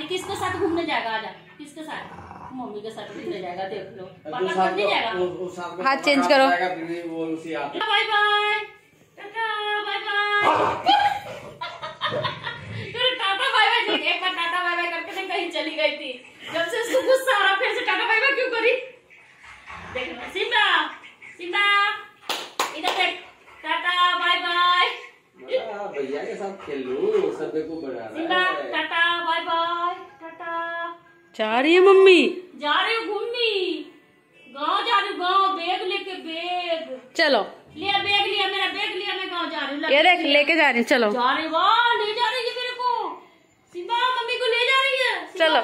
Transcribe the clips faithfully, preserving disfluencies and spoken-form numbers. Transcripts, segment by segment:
किसके साथ घूमने जाएगा? आजा, किसके साथ? मम्मी के साथ घूमने जाएगा, देख लो। पापा नहीं जाएगा? हाथ चेंज करो। Bye bye, tata bye bye. Tata bye bye, एक बार टाटा बाय बाय करके ना कहीं चली गई थी। जब से उसको गुस्सा आ रहा, फिर से टाटा बाय बाय क्यों करी? देखना सिम्बा, सिम्बा इधर देख, टाटा बाय बाय। भैया के साथ खेल लूं, सबे को बना रहा है। Tata bye bye, tata. जा रही है मम्मी, जा रही हूँ घूमनी, गाँव जा रही हूँ, गाँव बैग लेके। बैग चलो लिया, बैग लिया, मेरा बैग लिया, मैं गाँव जा रही हूँ। ये देख लेके जा रही हूँ, चलो जा रही, वाह ले जा रही है मेरे को। सिम्बा मम्मी को ले जा रही है, चलो।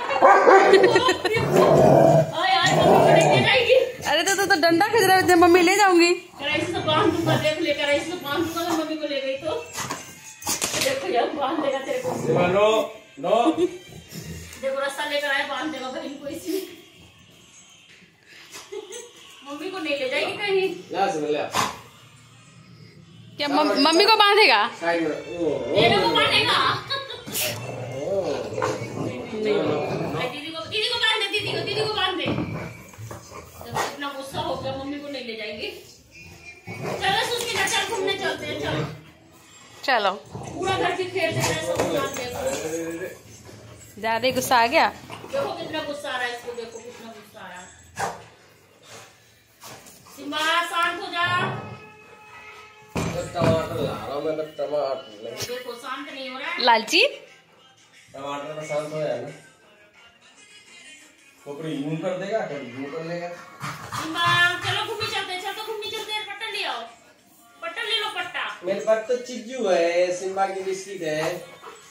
आय आय मम्मी को लेके जाएगी। अरे तो तो, तो डंडा खिंच रहा है, मम्मी ले जाऊंगी। ऐसे तो बांध दूंगा, देख लेकर ऐसे तो बांध दूंगा। मम्मी को ले गई तो देखो यार, बांध देगा तेरे को। नो नो देखो रास्ता लेकर आया, बांध देगा बहन को इसी। मम्मी को नहीं ले जाएगी कहीं। ला सुन ले, क्या मम्मी को बांधेगा? साइड में ओ मेरे को बांधेगा। नहीं दीदी को, दीदी को बांध दे, दीदी को, दीदी को बांध दे। जब इतना गुस्सा हो गया, मम्मी को नहीं ले जाएगी। चलो सुस्ती ना, चल घूमने चलते हैं, चलो चलो। पूरा घर की खेल रहे हैं, सब उतार दे। ज्यादा ही गुस्सा आ गया। देखो कितना गुस्सा आ रहा है इसको, देखो कितना गुस्सा आ रहा है। सिम्बा शांत हो जा। टमाटर ला रहा हूं मैं, टमाटर देखो शांत नहीं हो रहा है। लालची टमाटर का शांत हो जाए ना, खोपड़ी यूं कर देगा, कभी यूं कर लेगा। सिम्बा चलो घूमने चलते हैं, चल तो घूमने चलते हैं। पट्टा ले आओ, पट्टा ले लो, पट्टा। मेरे पास तो चिज्जू है, सिम्बा की बिस्किट है।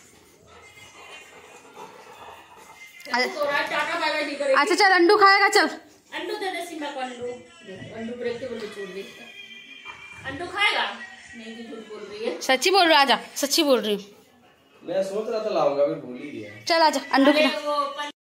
टाटा बाय बाय नहीं करेगी। अच्छा चल, अंडू खाएगा, चल अंडू दे दे सिम्बा को, अंडू। अंडू ब्रेकेबल छोड़ दे। अंडू खाएगा? नहीं भी झूठ बोल रही है। सच्ची बोल रहा, आजा, सच्ची बोल रही हूँ। मैं सोच रहा था लाऊंगा, फिर भूल ही गया। चल आजा, अंडू खा। वो